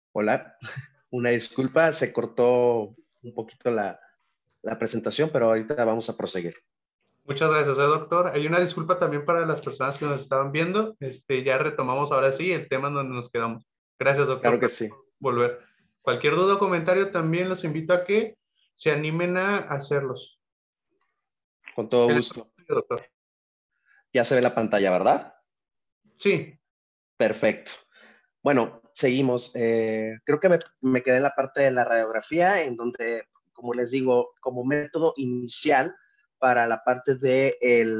Hola, una disculpa, se cortó un poquito la presentación, pero ahorita vamos a proseguir. Muchas gracias, doctor. Hay una disculpa también para las personas que nos estaban viendo. Ya retomamos ahora sí el tema en donde nos quedamos. Gracias, doctor, Claro que por sí, volver. Cualquier duda o comentario también los invito a que se animen a hacerlos. con todo ¿Qué le gusto. parece, doctor? Ya se ve la pantalla, ¿verdad? Sí, Perfecto. Bueno, seguimos. Creo que me quedé en la parte de la radiografía, en donde, como les digo, como método inicial para la parte de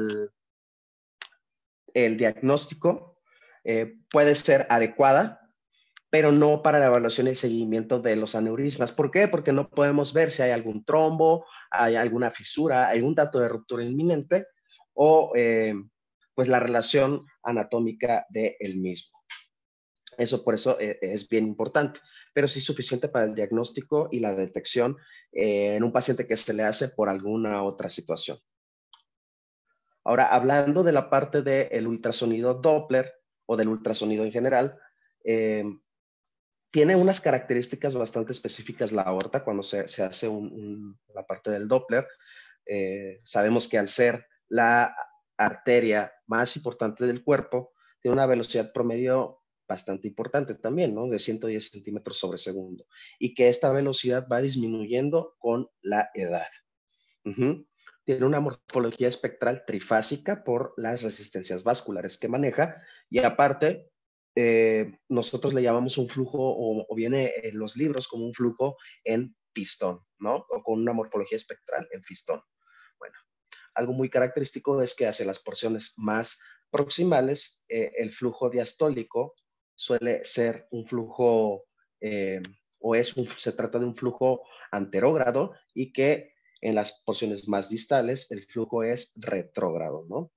el diagnóstico, puede ser adecuada, pero no para la evaluación y seguimiento de los aneurismas. ¿Por qué? Porque no podemos ver si hay algún trombo, hay alguna fisura, hay un dato de ruptura inminente o pues la relación anatómica del mismo. Eso por eso es bien importante, pero sí suficiente para el diagnóstico y la detección en un paciente que se le hace por alguna otra situación. Ahora, hablando de la parte del ultrasonido Doppler o del ultrasonido en general, eh, tiene unas características bastante específicas la aorta cuando se hace la parte del Doppler. Sabemos que al ser la arteria más importante del cuerpo, tiene una velocidad promedio bastante importante también, ¿no? De 110 centímetros sobre segundo. Y que esta velocidad va disminuyendo con la edad. Uh-huh. Tiene una morfología espectral trifásica por las resistencias vasculares que maneja y aparte nosotros le llamamos un flujo o viene en los libros como un flujo en pistón, ¿no? O con una morfología espectral en pistón. Bueno, algo muy característico es que hacia las porciones más proximales el flujo diastólico suele ser un flujo eh, se trata de un flujo anterógrado y que en las porciones más distales el flujo es retrógrado, ¿no?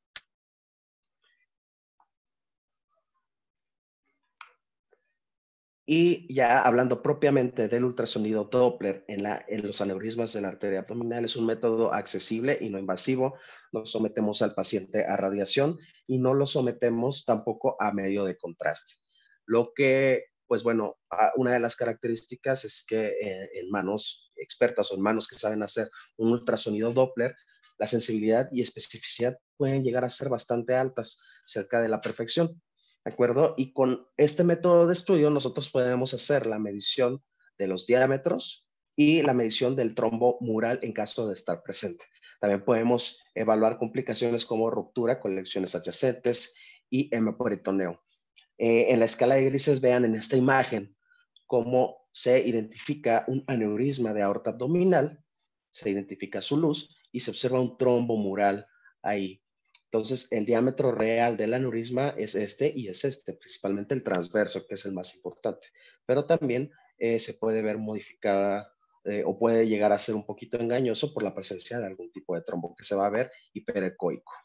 Y ya hablando propiamente del ultrasonido Doppler en los aneurismas de la arteria abdominal, es un método accesible y no invasivo. No sometemos al paciente a radiación y no lo sometemos tampoco a medio de contraste. Lo que, pues bueno, una de las características es que en manos expertas o en manos que saben hacer un ultrasonido Doppler, la sensibilidad y especificidad pueden llegar a ser bastante altas, cerca de la perfección. ¿De acuerdo? Y con este método de estudio nosotros podemos hacer la medición de los diámetros y la medición del trombo mural en caso de estar presente. También podemos evaluar complicaciones como ruptura, colecciones adyacentes y hemoperitoneo. En la escala de grises vean en esta imagen cómo se identifica un aneurisma de aorta abdominal, se identifica su luz y se observa un trombo mural ahí. Entonces, el diámetro real del aneurisma es este y es este, principalmente el transverso, que es el más importante. Pero también se puede ver modificada o puede llegar a ser un poquito engañoso por la presencia de algún tipo de trombo que se va a ver hiperecoico.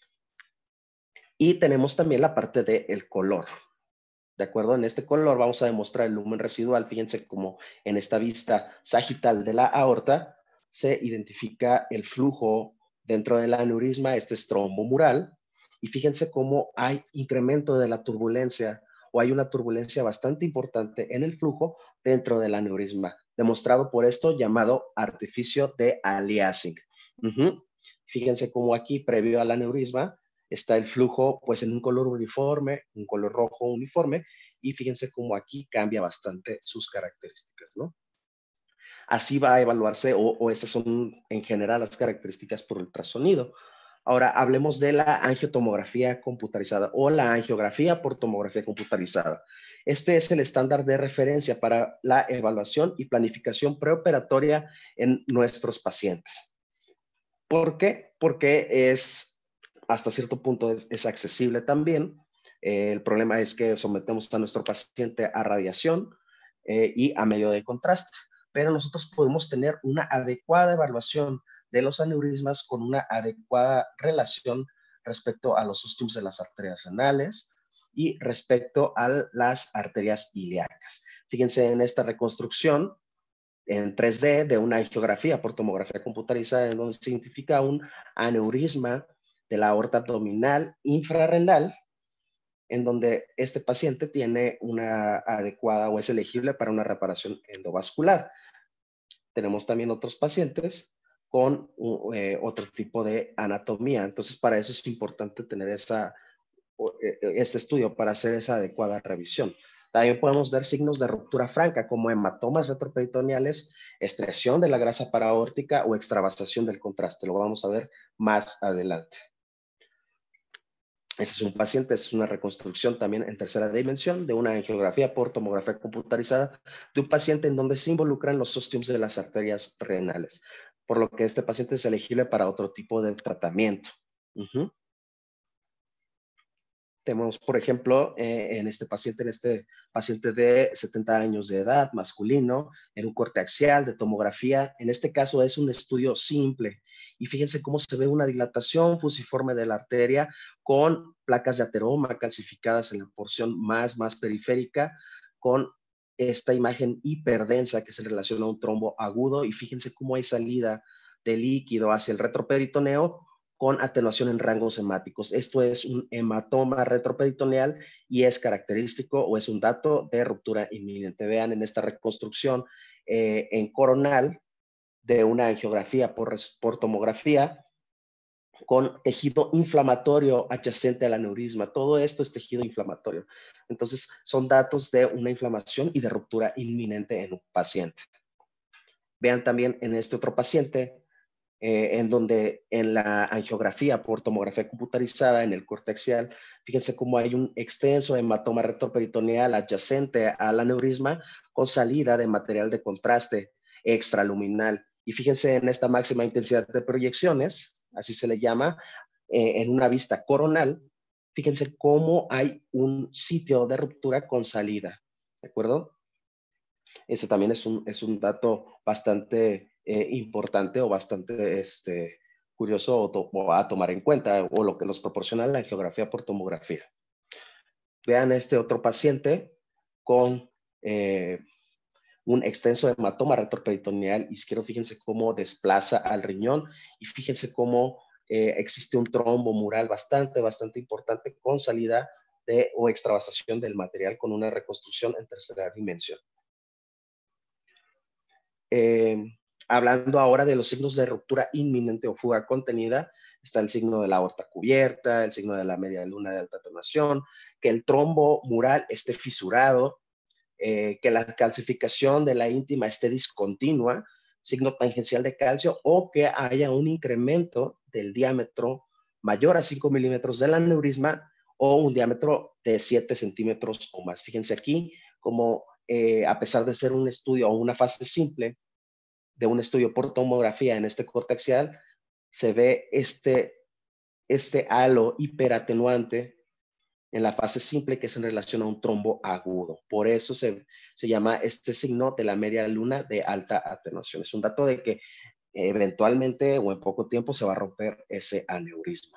Y tenemos también la parte del color. ¿De acuerdo? En este color vamos a demostrar el lumen residual. Fíjense cómo en esta vista sagital de la aorta se identifica el flujo dentro del aneurisma, este es trombo mural, y fíjense cómo hay incremento de la turbulencia o hay una turbulencia bastante importante en el flujo dentro del aneurisma, demostrado por esto llamado artificio de aliasing. Uh-huh. Fíjense cómo aquí, previo al aneurisma, está el flujo pues en un color uniforme, un color rojo uniforme, y fíjense cómo aquí cambia bastante sus características, ¿no? Así va a evaluarse o estas son en general las características por ultrasonido. Ahora hablemos de la angiotomografía computarizada o la angiografía por tomografía computarizada. Este es el estándar de referencia para la evaluación y planificación preoperatoria en nuestros pacientes. ¿Por qué? Porque es, hasta cierto punto, es accesible también. El problema es que sometemos a nuestro paciente a radiación y a medio de contraste, pero nosotros podemos tener una adecuada evaluación de los aneurismas con una adecuada relación respecto a los ósculos de las arterias renales y respecto a las arterias ilíacas. Fíjense en esta reconstrucción en 3D de una angiografía por tomografía computarizada en donde se identifica un aneurisma de la aorta abdominal infrarrenal en donde este paciente tiene una adecuada o es elegible para una reparación endovascular. Tenemos también otros pacientes con otro tipo de anatomía. Entonces, para eso es importante tener este estudio para hacer esa adecuada revisión. También podemos ver signos de ruptura franca como hematomas retroperitoneales, extracción de la grasa paraórtica o extravasación del contraste. Lo vamos a ver más adelante. Ese es un paciente, es una reconstrucción también en tercera dimensión de una angiografía por tomografía computarizada de un paciente en donde se involucran los ostiums de las arterias renales, por lo que este paciente es elegible para otro tipo de tratamiento. Tenemos, por ejemplo, en este paciente de 70 años de edad, masculino, en un corte axial de tomografía. En este caso es un estudio simple. Y fíjense cómo se ve una dilatación fusiforme de la arteria con placas de ateroma calcificadas en la porción más periférica, con esta imagen hiperdensa que se relaciona a un trombo agudo. Y fíjense cómo hay salida de líquido hacia el retroperitoneo con atenuación en rangos hemáticos. Esto es un hematoma retroperitoneal y es característico o es un dato de ruptura inminente. Vean en esta reconstrucción en coronal de una angiografía por tomografía con tejido inflamatorio adyacente al aneurisma. Todo esto es tejido inflamatorio. Entonces, son datos de una inflamación y de ruptura inminente en un paciente. Vean también en este otro paciente en donde en la angiografía por tomografía computarizada en el corte axial, fíjense cómo hay un extenso hematoma retroperitoneal adyacente al aneurisma con salida de material de contraste extraluminal. Y fíjense en esta máxima intensidad de proyecciones, así se le llama, en una vista coronal, fíjense cómo hay un sitio de ruptura con salida, ¿de acuerdo? Este también es un dato bastante importante o bastante curioso o a tomar en cuenta, o lo que nos proporciona la angiografía por tomografía. Vean este otro paciente con un extenso hematoma retroperitoneal izquierdo. Fíjense cómo desplaza al riñón y fíjense cómo existe un trombo mural bastante importante con salida o extravasación del material con una reconstrucción en tercera dimensión. Hablando ahora de los signos de ruptura inminente o fuga contenida, está el signo de la aorta cubierta, el signo de la media luna de alta atenuación, que el trombo mural esté fisurado, que la calcificación de la íntima esté discontinua, signo tangencial de calcio, o que haya un incremento del diámetro mayor a 5 milímetros del aneurisma o un diámetro de 7 centímetros o más. Fíjense aquí como a pesar de ser un estudio o una fase simple de un estudio por tomografía en este corte axial, se ve este halo hiperatenuante en la fase simple que es en relación a un trombo agudo. Por eso se llama este signo de la media luna de alta atenuación. Es un dato de que eventualmente o en poco tiempo se va a romper ese aneurisma.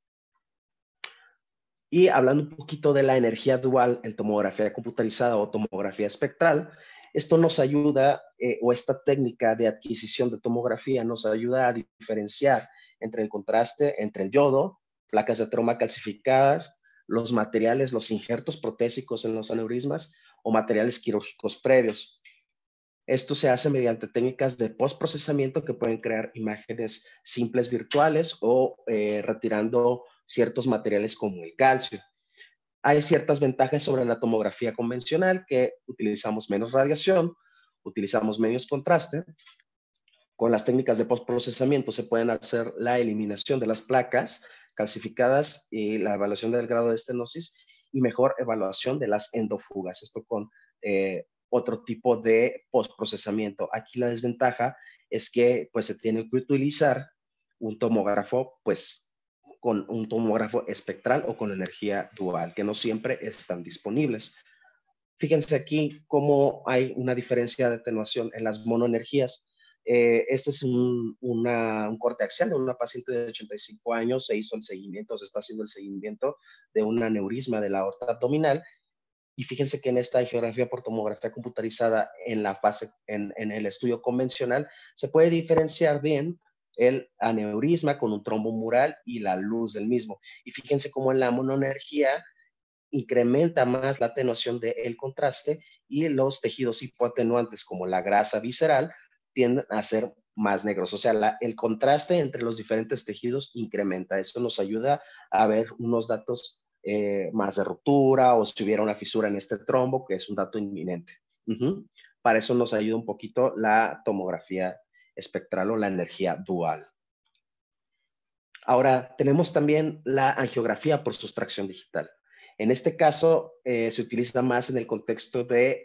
Y hablando un poquito de la energía dual en tomografía computarizada o tomografía espectral, esto nos ayuda, o esta técnica de adquisición de tomografía nos ayuda a diferenciar entre el contraste entre el yodo, placas de ateroma calcificadas, los materiales, los injertos protésicos en los aneurismas o materiales quirúrgicos previos. Esto se hace mediante técnicas de postprocesamiento que pueden crear imágenes simples virtuales o retirando ciertos materiales como el calcio. Hay ciertas ventajas sobre la tomografía convencional, que utilizamos menos radiación, utilizamos menos contraste. Con las técnicas de postprocesamiento se pueden hacer la eliminación de las placas calcificadas y la evaluación del grado de estenosis y mejor evaluación de las endofugas. Esto con otro tipo de postprocesamiento. Aquí la desventaja es que pues se tiene que utilizar un tomógrafo pues con un tomógrafo espectral o con energía dual, que no siempre están disponibles. Fíjense aquí cómo hay una diferencia de atenuación en las monoenergías. Este es un corte axial de una paciente de 85 años. Se hizo el seguimiento, se está haciendo el seguimiento de un aneurisma de la aorta abdominal. Y fíjense que en esta angiografía por tomografía computarizada en la fase, en el estudio convencional, se puede diferenciar bien el aneurisma con un trombo mural y la luz del mismo. Y fíjense cómo en la monoenergía incrementa más la atenuación del contraste y los tejidos hipoatenuantes como la grasa visceral tienden a ser más negros. O sea, el contraste entre los diferentes tejidos incrementa. Eso nos ayuda a ver unos datos más de ruptura o si hubiera una fisura en este trombo, que es un dato inminente. Para eso nos ayuda un poquito la tomografía espectral o la energía dual. Ahora, tenemos también la angiografía por sustracción digital. En este caso, se utiliza más en el contexto de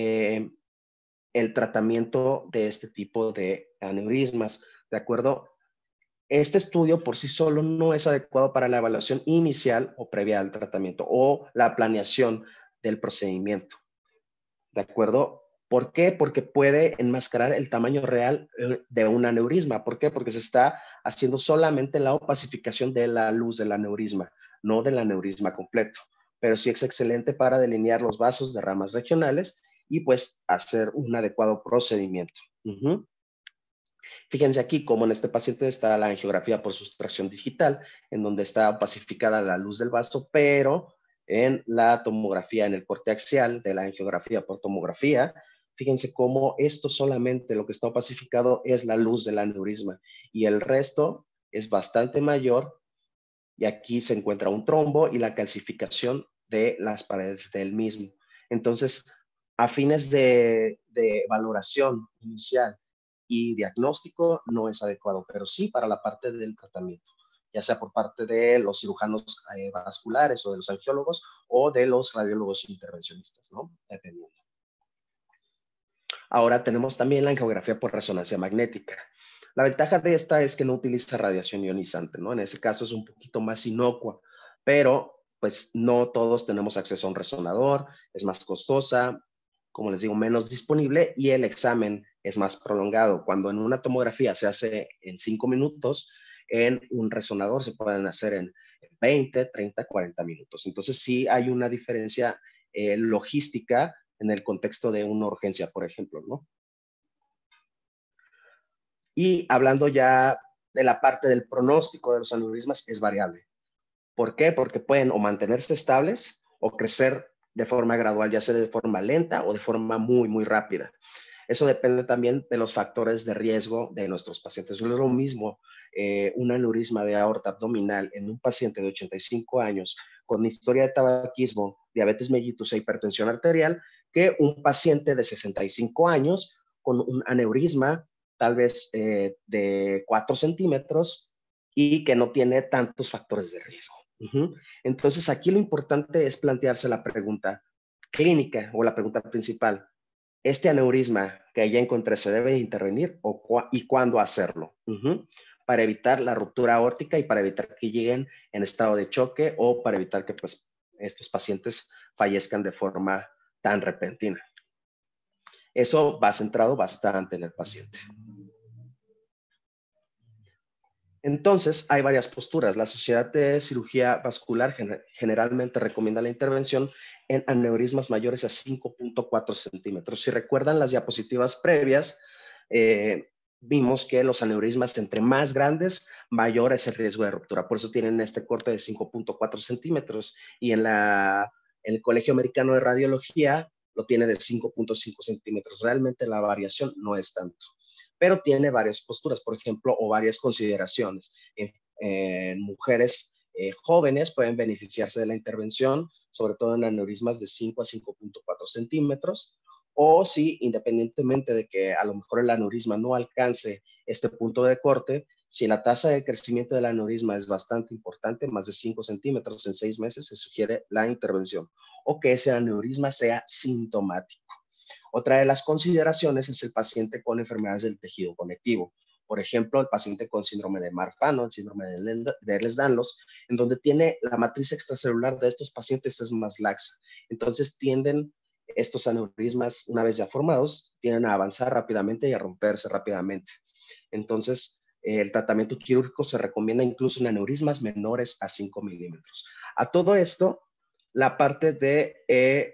el tratamiento de este tipo de aneurismas, ¿de acuerdo? Este estudio por sí solo no es adecuado para la evaluación inicial o previa al tratamiento o la planeación del procedimiento, ¿de acuerdo? ¿Por qué? Porque puede enmascarar el tamaño real de un aneurisma. ¿Por qué? Porque se está haciendo solamente la opacificación de la luz del aneurisma, no del aneurisma completo. Pero sí es excelente para delinear los vasos de ramas regionales y pues hacer un adecuado procedimiento. Fíjense aquí cómo en este paciente está la angiografía por sustracción digital, en donde está opacificada la luz del vaso, pero en la tomografía, en el corte axial de la angiografía por tomografía, fíjense cómo esto solamente lo que está opacificado es la luz del aneurisma y el resto es bastante mayor y aquí se encuentra un trombo y la calcificación de las paredes del mismo. Entonces, a fines de valoración inicial y diagnóstico no es adecuado, pero sí para la parte del tratamiento, ya sea por parte de los cirujanos vasculares o de los angiólogos o de los radiólogos intervencionistas, ¿no? Dependiendo. Ahora tenemos también la angiografía por resonancia magnética. La ventaja de esta es que no utiliza radiación ionizante, ¿no? En ese caso es un poquito más inocua, pero pues no todos tenemos acceso a un resonador, es más costosa, como les digo, menos disponible y el examen es más prolongado. Cuando en una tomografía se hace en 5 minutos, en un resonador se pueden hacer en 20, 30, 40 minutos. Entonces sí hay una diferencia logística en el contexto de una urgencia, por ejemplo, ¿no? Y hablando ya de la parte del pronóstico de los aneurismas, es variable. ¿Por qué? Porque pueden o mantenerse estables o crecer de forma gradual, ya sea de forma lenta o de forma muy, muy rápida. Eso depende también de los factores de riesgo de nuestros pacientes. No es lo mismo un aneurisma de aorta abdominal en un paciente de 85 años con historia de tabaquismo, diabetes mellitus e hipertensión arterial que un paciente de 65 años con un aneurisma tal vez de 4 centímetros y que no tiene tantos factores de riesgo. Entonces, aquí lo importante es plantearse la pregunta clínica o la pregunta principal. ¿Este aneurisma que ya encontré se debe intervenir y cuándo hacerlo? Para evitar la ruptura aórtica y para evitar que lleguen en estado de choque o para evitar que pues, estos pacientes fallezcan de forma tan repentina. Eso va centrado bastante en el paciente. Entonces, hay varias posturas. La Sociedad de Cirugía Vascular generalmente recomienda la intervención en aneurismas mayores a 5.4 centímetros. Si recuerdan las diapositivas previas, vimos que los aneurismas entre más grandes, mayor es el riesgo de ruptura. Por eso tienen este corte de 5.4 centímetros. Y en el Colegio Americano de Radiología lo tiene de 5.5 centímetros. Realmente la variación no es tanto, pero tiene varias posturas, por ejemplo, o varias consideraciones. En mujeres jóvenes pueden beneficiarse de la intervención, sobre todo en aneurismas de 5 a 5.4 centímetros, o si independientemente de que a lo mejor el aneurisma no alcance este punto de corte, si la tasa de crecimiento del aneurisma es bastante importante, más de 5 centímetros en 6 meses, se sugiere la intervención, o que ese aneurisma sea sintomático. Otra de las consideraciones es el paciente con enfermedades del tejido conectivo. Por ejemplo, el paciente con síndrome de Marfano, el síndrome de Ehlers-Danlos, en donde tiene la matriz extracelular de estos pacientes es más laxa. Entonces tienden estos aneurismas, una vez ya formados, tienden a avanzar rápidamente y a romperse rápidamente. Entonces, el tratamiento quirúrgico se recomienda incluso en aneurismas menores a 5 milímetros. A todo esto, la parte de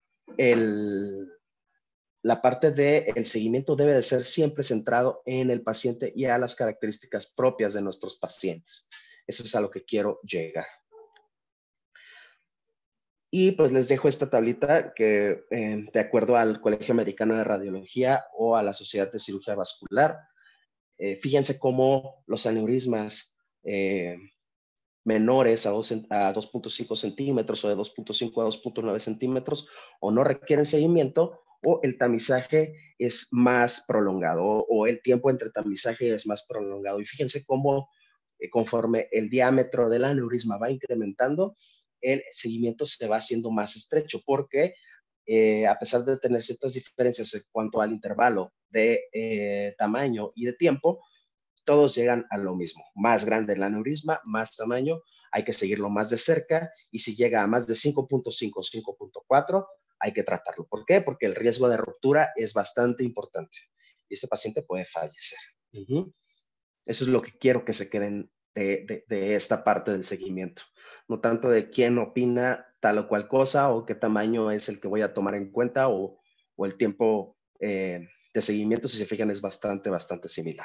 la parte del seguimiento debe de ser siempre centrado en el paciente y a las características propias de nuestros pacientes. Eso es a lo que quiero llegar. Y pues les dejo esta tablita que de acuerdo al Colegio Americano de Radiología o a la Sociedad de Cirugía Vascular, fíjense cómo los aneurismas menores a 2.5 centímetros o de 2.5 a 2.9 centímetros o no requieren seguimiento o el tamizaje es más prolongado o el tiempo entre tamizaje es más prolongado. Y fíjense cómo conforme el diámetro del aneurisma va incrementando, el seguimiento se va haciendo más estrecho porque a pesar de tener ciertas diferencias en cuanto al intervalo de tamaño y de tiempo, todos llegan a lo mismo. Más grande el aneurisma, más tamaño, hay que seguirlo más de cerca y si llega a más de 5.5 o 5.4, hay que tratarlo. ¿Por qué? Porque el riesgo de ruptura es bastante importante y este paciente puede fallecer. Eso es lo que quiero que se queden de esta parte del seguimiento. No tanto de quién opina tal o cual cosa o qué tamaño es el que voy a tomar en cuenta o el tiempo de seguimiento, si se fijan, es bastante similar.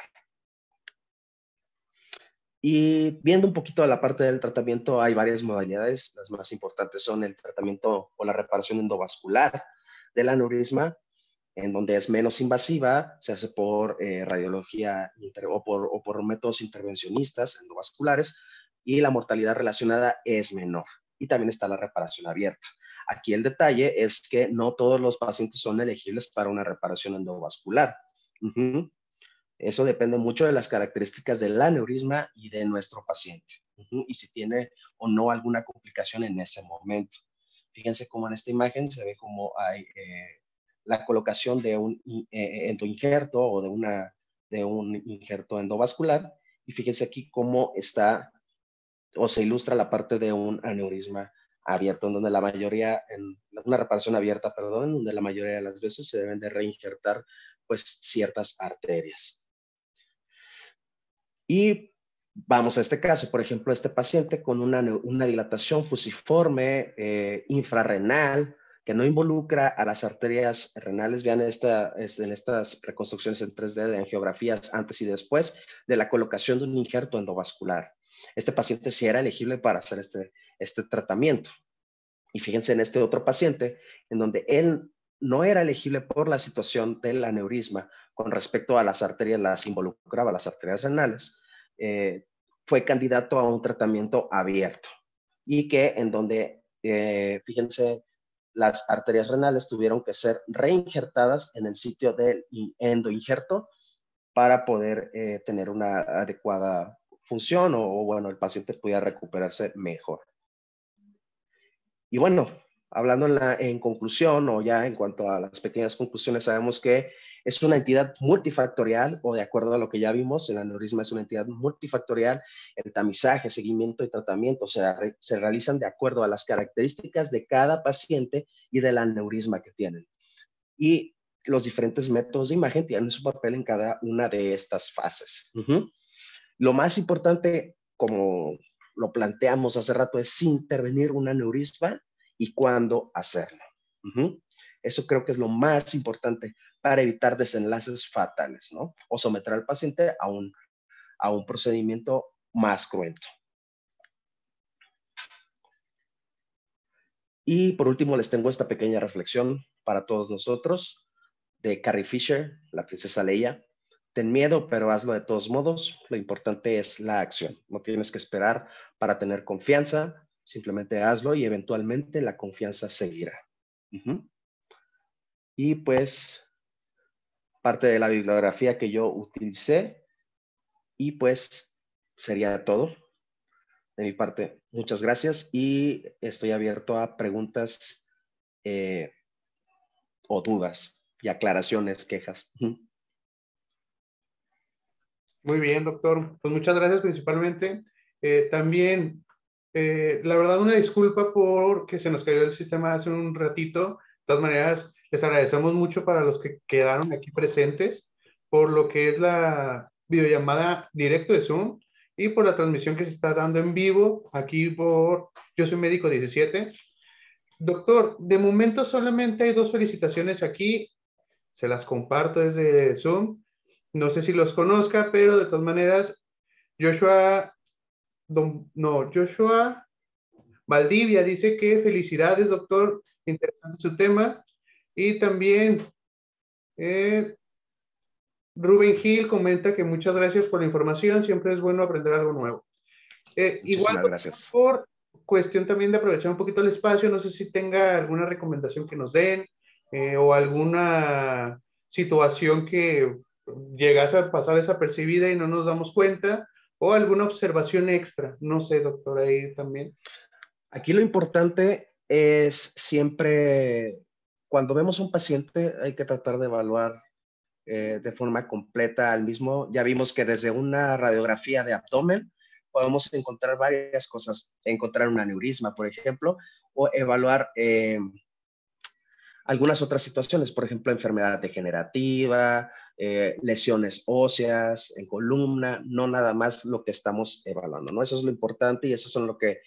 Y viendo un poquito a la parte del tratamiento, hay varias modalidades. Las más importantes son el tratamiento o la reparación endovascular del aneurisma, en donde es menos invasiva, se hace por radiología o por métodos intervencionistas endovasculares y la mortalidad relacionada es menor. Y también está la reparación abierta. Aquí el detalle es que no todos los pacientes son elegibles para una reparación endovascular. Eso depende mucho de las características del aneurisma y de nuestro paciente. Y si tiene o no alguna complicación en ese momento. Fíjense cómo en esta imagen se ve cómo hay la colocación de un endoinjerto o de un injerto endovascular. Y fíjense aquí cómo está o se ilustra la parte de un aneurisma abierto, en donde la mayoría, en una reparación abierta, perdón, en donde la mayoría de las veces se deben de reinjertar pues ciertas arterias. Y vamos a este caso, por ejemplo, este paciente con una dilatación fusiforme infrarrenal que no involucra a las arterias renales. Vean en estas reconstrucciones en 3D de angiografías antes y después de la colocación de un injerto endovascular. Este paciente sí era elegible para hacer este tratamiento. Y fíjense en este otro paciente en donde él no era elegible por la situación del aneurisma con respecto a las arterias, las involucraba las arterias renales, fue candidato a un tratamiento abierto y que en donde, fíjense, las arterias renales tuvieron que ser reinjertadas en el sitio del endoinjerto para poder tener una adecuada función o, bueno, el paciente pudiera recuperarse mejor. Y bueno, hablando en conclusión o ya en cuanto a las pequeñas conclusiones, sabemos que es una entidad multifactorial o de acuerdo a lo que ya vimos, el aneurisma es una entidad multifactorial, el tamizaje, seguimiento y tratamiento se realizan de acuerdo a las características de cada paciente y del aneurisma que tienen. Y los diferentes métodos de imagen tienen su papel en cada una de estas fases. Lo más importante, como lo planteamos hace rato, es intervenir un aneurisma y cuándo hacerlo. Eso creo que es lo más importante para evitar desenlaces fatales, ¿no? O someter al paciente a un procedimiento más cruento. Y por último les tengo esta pequeña reflexión para todos nosotros de Carrie Fisher, la princesa Leia. Ten miedo, pero hazlo de todos modos. Lo importante es la acción. No tienes que esperar para tener confianza. Simplemente hazlo y eventualmente la confianza seguirá. Y pues parte de la bibliografía que yo utilicé y pues sería todo de mi parte. Muchas gracias y estoy abierto a preguntas o dudas y aclaraciones, quejas. Muy bien, doctor. Pues muchas gracias principalmente. También, la verdad, una disculpa porque se nos cayó el sistema hace un ratito. De todas maneras, les agradecemos mucho para los que quedaron aquí presentes por lo que es la videollamada directo de Zoom y por la transmisión que se está dando en vivo aquí por Yo Soy Médico 17. Doctor, de momento solamente hay 2 solicitaciones aquí. Se las comparto desde Zoom. No sé si los conozca, pero de todas maneras, Joshua Valdivia dice que felicidades, doctor, interesante su tema. Y también Rubén Gil comenta que muchas gracias por la información, siempre es bueno aprender algo nuevo. Igual, Muchísimas gracias. por cuestión también de aprovechar un poquito el espacio, no sé si tenga alguna recomendación que nos den o alguna situación que llegase a pasar desapercibida y no nos damos cuenta, o alguna observación extra. No sé, doctor, ahí también. Aquí lo importante es siempre, cuando vemos un paciente, hay que tratar de evaluar de forma completa al mismo. Ya vimos que desde una radiografía de abdomen podemos encontrar varias cosas, encontrar un aneurisma, por ejemplo, o evaluar algunas otras situaciones, por ejemplo, enfermedad degenerativa, lesiones óseas en columna, no nada más lo que estamos evaluando, ¿no? Eso es lo importante y eso es lo que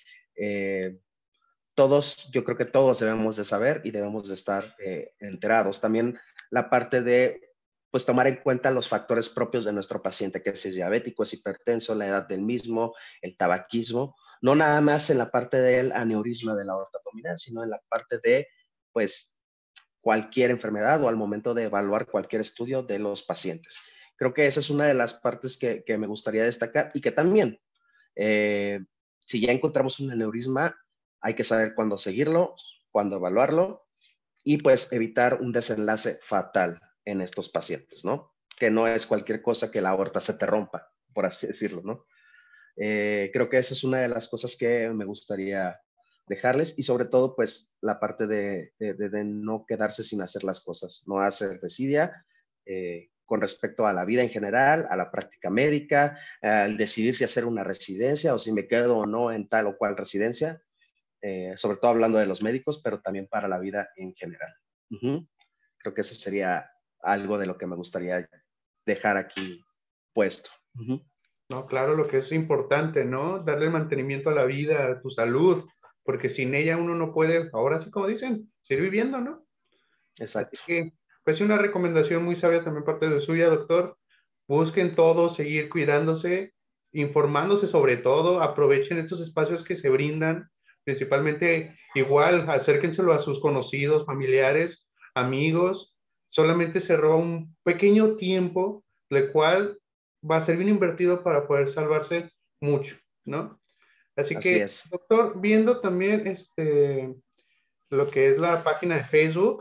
todos, yo creo que todos debemos de saber y debemos de estar enterados. También la parte de, pues, tomar en cuenta los factores propios de nuestro paciente, que si es diabético, es hipertenso, la edad del mismo, el tabaquismo, no nada más en la parte del aneurisma de la aorta abdominal, sino en la parte de, pues, cualquier enfermedad o al momento de evaluar cualquier estudio de los pacientes. Creo que esa es una de las partes que me gustaría destacar y que también, si ya encontramos un aneurisma, hay que saber cuándo seguirlo, cuándo evaluarlo y pues evitar un desenlace fatal en estos pacientes, ¿no? Que no es cualquier cosa que la aorta se te rompa, por así decirlo, ¿no? Creo que esa es una de las cosas que me gustaría dejarles y sobre todo pues la parte de no quedarse sin hacer las cosas, no hacer desidia con respecto a la vida en general, a la práctica médica, al decidir si hacer una residencia o si me quedo o no en tal o cual residencia, sobre todo hablando de los médicos, pero también para la vida en general. Creo que eso sería algo de lo que me gustaría dejar aquí puesto. No, claro, lo que es importante, ¿no? Darle el mantenimiento a la vida, a tu salud, porque sin ella uno no puede, ahora sí como dicen, seguir viviendo, ¿no? Así Exacto. que, pues una recomendación muy sabia también parte de suya, doctor. Busquen todo, seguir cuidándose, informándose sobre todo, aprovechen estos espacios que se brindan, principalmente igual, acérquenselo a sus conocidos, familiares, amigos. Solamente se roba un pequeño tiempo, el cual va a ser bien invertido para poder salvarse mucho, ¿no? Así Así que, es. doctor, viendo también lo que es la página de Facebook,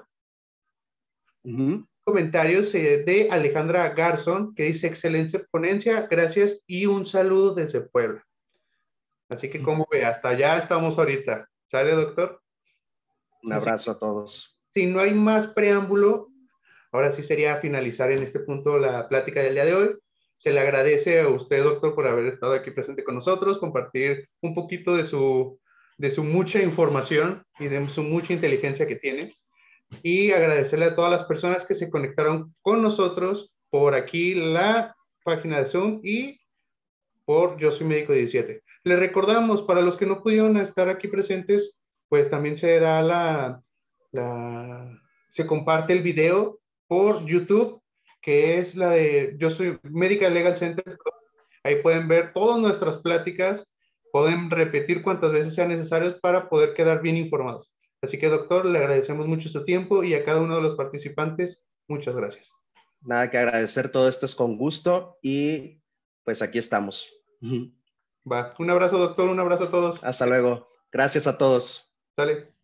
comentarios de Alejandra Garzón, que dice: excelente ponencia, gracias y un saludo desde Puebla. Así que, como ve, hasta allá estamos ahorita. ¿Sale, doctor? Un Así abrazo que, a todos. si no hay más preámbulo, ahora sí sería finalizar en este punto la plática del día de hoy. Se le agradece a usted, doctor, por haber estado aquí presente con nosotros, compartir un poquito de su mucha información y de su mucha inteligencia que tiene. Y agradecerle a todas las personas que se conectaron con nosotros por aquí la página de Zoom y por Yo Soy Médico 17. Les recordamos, para los que no pudieron estar aquí presentes, pues también se da se comparte el video por YouTube, que es la de Yo Soy Medical Legal Center. Ahí pueden ver todas nuestras pláticas, pueden repetir cuantas veces sean necesarias para poder quedar bien informados. Así que, doctor, le agradecemos mucho su tiempo y a cada uno de los participantes, muchas gracias. Nada que agradecer, todo esto es con gusto y pues aquí estamos. Va, un abrazo, doctor, un abrazo a todos. Hasta luego. Gracias a todos. Sale.